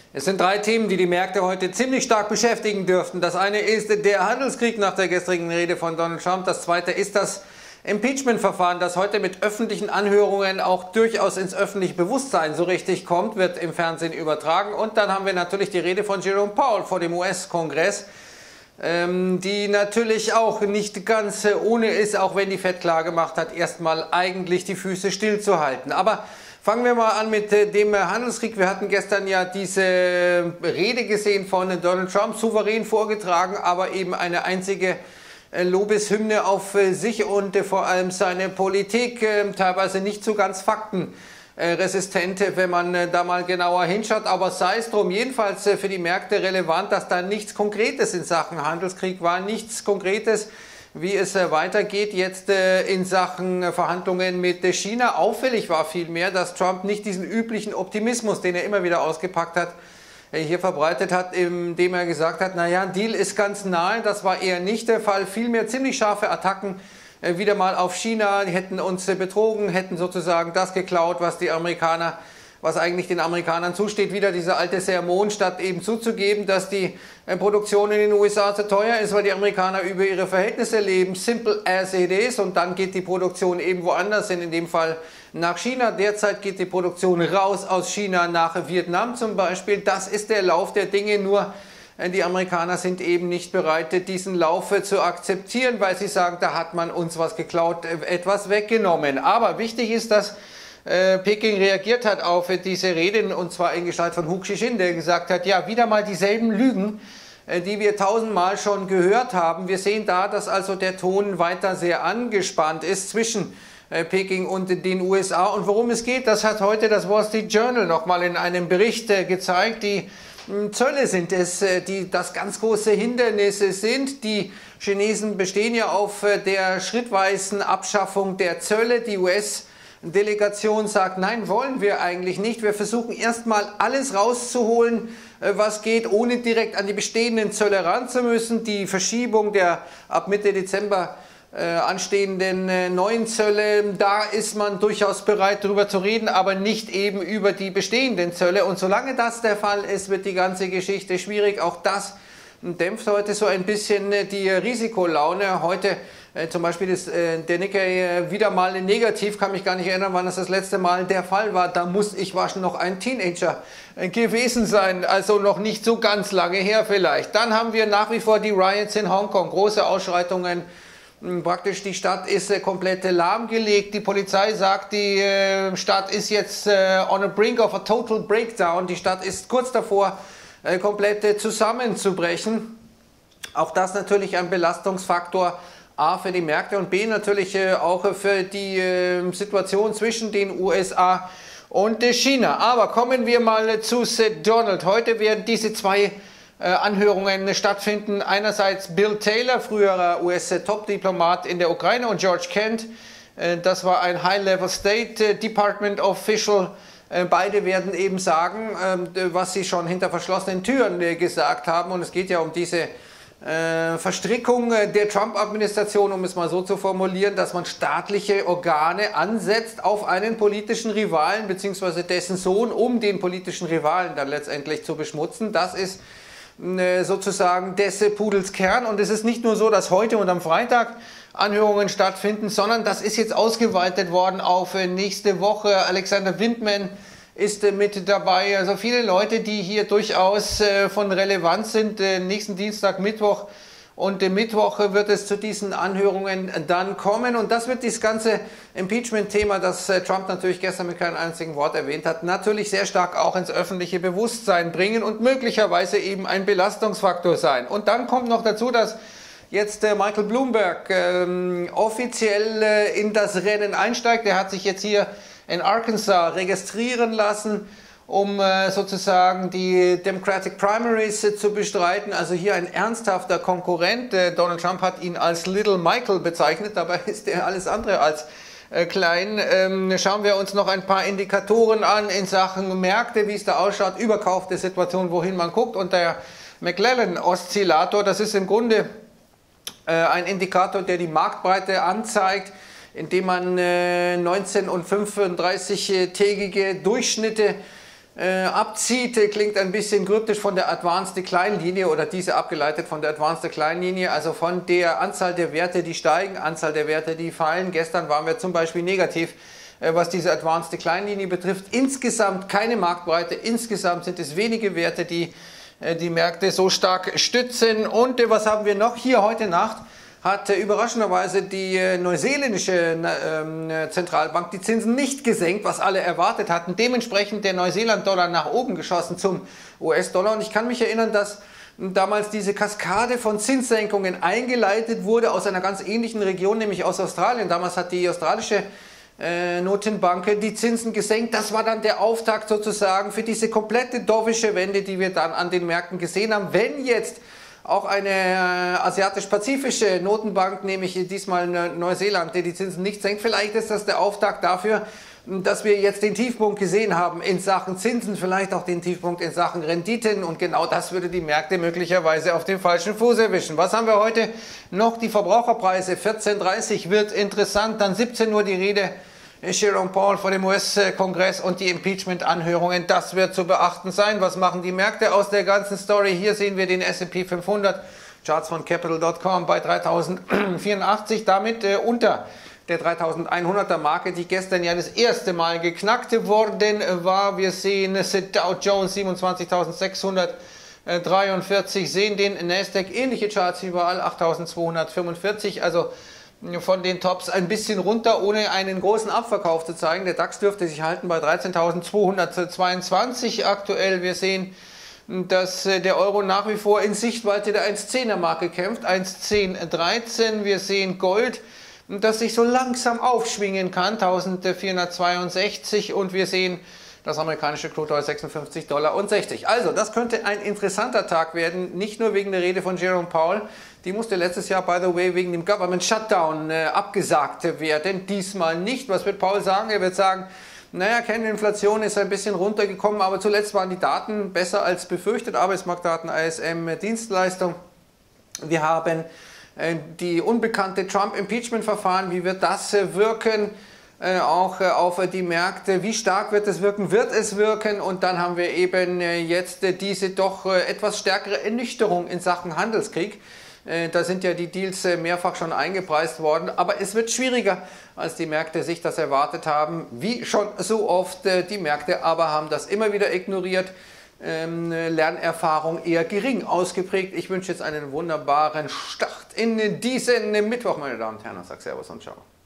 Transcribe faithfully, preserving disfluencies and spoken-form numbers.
Es sind drei Themen, die die Märkte heute ziemlich stark beschäftigen dürften. Das eine ist der Handelskrieg nach der gestrigen Rede von Donald Trump. Das zweite ist das Impeachment-Verfahren, das heute mit öffentlichen Anhörungen auch durchaus ins öffentliche Bewusstsein so richtig kommt, wird im Fernsehen übertragen. Und dann haben wir natürlich die Rede von Jerome Powell vor dem U S-Kongress, ähm, die natürlich auch nicht ganz ohne ist, auch wenn die Fed klar gemacht hat, erstmal eigentlich die Füße stillzuhalten. Aber fangen wir mal an mit dem Handelskrieg. Wir hatten gestern ja diese Rede gesehen von Donald Trump, souverän vorgetragen, aber eben eine einzige Lobeshymne auf sich und vor allem seine Politik, teilweise nicht so ganz faktenresistent, wenn man da mal genauer hinschaut. Aber sei es drum, jedenfalls für die Märkte relevant, dass da nichts Konkretes in Sachen Handelskrieg war, nichts Konkretes, wie es weitergeht jetzt in Sachen Verhandlungen mit China. Auffällig war vielmehr, dass Trump nicht diesen üblichen Optimismus, den er immer wieder ausgepackt hat, hier verbreitet hat, indem er gesagt hat, naja, ein Deal ist ganz nahe. Das war eher nicht der Fall. Vielmehr ziemlich scharfe Attacken wieder mal auf China. Die hätten uns betrogen, hätten sozusagen das geklaut, was die Amerikaner was eigentlich den Amerikanern zusteht, wieder dieser alte Sermon, statt eben zuzugeben, dass die Produktion in den U S A zu teuer ist, weil die Amerikaner über ihre Verhältnisse leben, simple as it is, und dann geht die Produktion eben woanders hin, in dem Fall nach China. Derzeit geht die Produktion raus aus China nach Vietnam zum Beispiel. Das ist der Lauf der Dinge, nur die Amerikaner sind eben nicht bereit, diesen Lauf zu akzeptieren, weil sie sagen, da hat man uns was geklaut, etwas weggenommen. Aber wichtig ist, dass Peking reagiert hat auf diese Reden, und zwar in Gestalt von Hu Qixin, der gesagt hat, ja, wieder mal dieselben Lügen, die wir tausendmal schon gehört haben. Wir sehen da, dass also der Ton weiter sehr angespannt ist zwischen Peking und den U S A. Und worum es geht, das hat heute das Wall Street Journal nochmal in einem Bericht gezeigt. Die Zölle sind es, die das ganz große Hindernis sind. Die Chinesen bestehen ja auf der schrittweisen Abschaffung der Zölle. Die U S Delegation sagt, nein, wollen wir eigentlich nicht. Wir versuchen erstmal alles rauszuholen, was geht, ohne direkt an die bestehenden Zölle ran zu müssen. Die Verschiebung der ab Mitte Dezember äh, anstehenden äh, neuen Zölle, da ist man durchaus bereit, darüber zu reden, aber nicht eben über die bestehenden Zölle. Und solange das der Fall ist, wird die ganze Geschichte schwierig. Auch das dämpft heute so ein bisschen die Risikolaune. Heute äh, zum Beispiel ist äh, der Nikkei äh, wieder mal negativ, kann mich gar nicht erinnern, wann das das letzte Mal der Fall war. Da muss ich waschen noch ein Teenager äh, gewesen sein, also noch nicht so ganz lange her vielleicht. Dann haben wir nach wie vor die Riots in Hongkong, große Ausschreitungen. Praktisch die Stadt ist äh, komplett äh, lahmgelegt. Die Polizei sagt, die äh, Stadt ist jetzt äh, on a brink of a total breakdown. Die Stadt ist kurz davor, äh, komplett äh, zusammenzubrechen. Auch das natürlich ein Belastungsfaktor, A für die Märkte und B natürlich äh, auch für die äh, Situation zwischen den U S A und äh, China. Aber kommen wir mal äh, zu Donald. Heute werden diese zwei Äh, Anhörungen stattfinden. Einerseits Bill Taylor, früherer U S-Top-Diplomat in der Ukraine, und George Kent, äh, das war ein High-Level State Department Official. Äh, beide werden eben sagen, äh, was sie schon hinter verschlossenen Türen äh, gesagt haben. Und es geht ja um diese äh, Verstrickung der Trump-Administration, um es mal so zu formulieren, dass man staatliche Organe ansetzt auf einen politischen Rivalen bzw. dessen Sohn, um den politischen Rivalen dann letztendlich zu beschmutzen. Das ist sozusagen des Pudels Kern. Und es ist nicht nur so, dass heute und am Freitag Anhörungen stattfinden, sondern das ist jetzt ausgeweitet worden auf nächste Woche. Alexander Windman ist mit dabei. Also viele Leute, die hier durchaus von Relevanz sind. Nächsten Dienstag, Mittwoch und im Mittwoch wird es zu diesen Anhörungen dann kommen. Und das wird dieses ganze Impeachment-Thema, das Trump natürlich gestern mit keinem einzigen Wort erwähnt hat, natürlich sehr stark auch ins öffentliche Bewusstsein bringen und möglicherweise eben ein Belastungsfaktor sein. Und dann kommt noch dazu, dass jetzt äh, Michael Bloomberg ähm, offiziell äh, in das Rennen einsteigt. Er hat sich jetzt hier in Arkansas registrieren lassen, um äh, sozusagen die Democratic Primaries äh, zu bestreiten. Also hier ein ernsthafter Konkurrent. Äh, Donald Trump hat ihn als Little Michael bezeichnet, dabei ist er alles andere als äh, klein. Ähm, schauen wir uns noch ein paar Indikatoren an in Sachen Märkte, wie es da ausschaut, überkaufte Situation, wohin man guckt. Und der McClellan-Oszillator, das ist im Grunde äh, ein Indikator, der die Marktbreite anzeigt, indem man äh, neunzehn- und fünfunddreißig-tägige Durchschnitte äh, abzieht. Klingt ein bisschen kryptisch von der Advanced Decline Linie oder diese abgeleitet von der Advanced Decline Linie, also von der Anzahl der Werte, die steigen, Anzahl der Werte, die fallen. Gestern waren wir zum Beispiel negativ, äh, was diese Advanced Decline Linie betrifft. Insgesamt keine Marktbreite, insgesamt sind es wenige Werte, die äh, die Märkte so stark stützen. Und äh, was haben wir noch hier heute Nacht? Hat äh, überraschenderweise die äh, neuseeländische äh, Zentralbank die Zinsen nicht gesenkt, was alle erwartet hatten. Dementsprechend der Neuseeland-Dollar nach oben geschossen zum U S-Dollar. Und ich kann mich erinnern, dass damals diese Kaskade von Zinssenkungen eingeleitet wurde aus einer ganz ähnlichen Region, nämlich aus Australien. Damals hat die australische äh, Notenbank die Zinsen gesenkt. Das war dann der Auftakt sozusagen für diese komplette dovische Wende, die wir dann an den Märkten gesehen haben. Wenn jetzt auch eine äh, asiatisch-pazifische Notenbank, nämlich diesmal Neuseeland, die die Zinsen nicht senkt. Vielleicht ist das der Auftakt dafür, dass wir jetzt den Tiefpunkt gesehen haben in Sachen Zinsen, vielleicht auch den Tiefpunkt in Sachen Renditen. Und genau das würde die Märkte möglicherweise auf den falschen Fuß erwischen. Was haben wir heute noch? Die Verbraucherpreise. vierzehn Uhr dreißig wird interessant. Dann siebzehn Uhr die Rede Jerome Powell vor dem U S-Kongress und die Impeachment-Anhörungen, das wird zu beachten sein. Was machen die Märkte aus der ganzen Story? Hier sehen wir den S und P fünfhundert, Charts von Capital Punkt com bei dreitausendvierundachtzig, damit äh, unter der dreitausendeinhunderter Marke, die gestern ja das erste Mal geknackt worden war. Wir sehen Dow Jones siebenundzwanzigtausendsechshundertdreiundvierzig, sehen den Nasdaq, ähnliche Charts überall, achttausendzweihundertfünfundvierzig, also von den Tops ein bisschen runter, ohne einen großen Abverkauf zu zeigen. Der DAX dürfte sich halten bei dreizehntausendzweihundertzweiundzwanzig aktuell. Wir sehen, dass der Euro nach wie vor in Sichtweite der eins Komma zehner Marke kämpft, eins Komma zehn dreizehn. Wir sehen Gold, das sich so langsam aufschwingen kann, eintausendvierhundertzweiundsechzig, und wir sehen das amerikanische Crude Oil sechsundfünfzig Dollar und sechzig. Also, das könnte ein interessanter Tag werden, nicht nur wegen der Rede von Jerome Powell. Die musste letztes Jahr, by the way, wegen dem Government Shutdown äh, abgesagt werden. Diesmal nicht. Was wird Powell sagen? Er wird sagen, naja, Kerninflation ist ein bisschen runtergekommen, aber zuletzt waren die Daten besser als befürchtet. Arbeitsmarktdaten, I S M, Dienstleistung. Wir haben äh, die unbekannte Trump-Impeachment-Verfahren. Wie wird das äh, wirken? Äh, auch äh, auf äh, die Märkte. Wie stark wird es wirken? Wird es wirken? Und dann haben wir eben äh, jetzt äh, diese doch äh, etwas stärkere Ernüchterung in Sachen Handelskrieg. Äh, da sind ja die Deals äh, mehrfach schon eingepreist worden. Aber es wird schwieriger, als die Märkte sich das erwartet haben. Wie schon so oft, äh, die Märkte aber haben das immer wieder ignoriert. Ähm, Lernerfahrung eher gering ausgeprägt. Ich wünsche jetzt einen wunderbaren Start in diesen Mittwoch, meine Damen und Herren. Ich sage Servus und Ciao.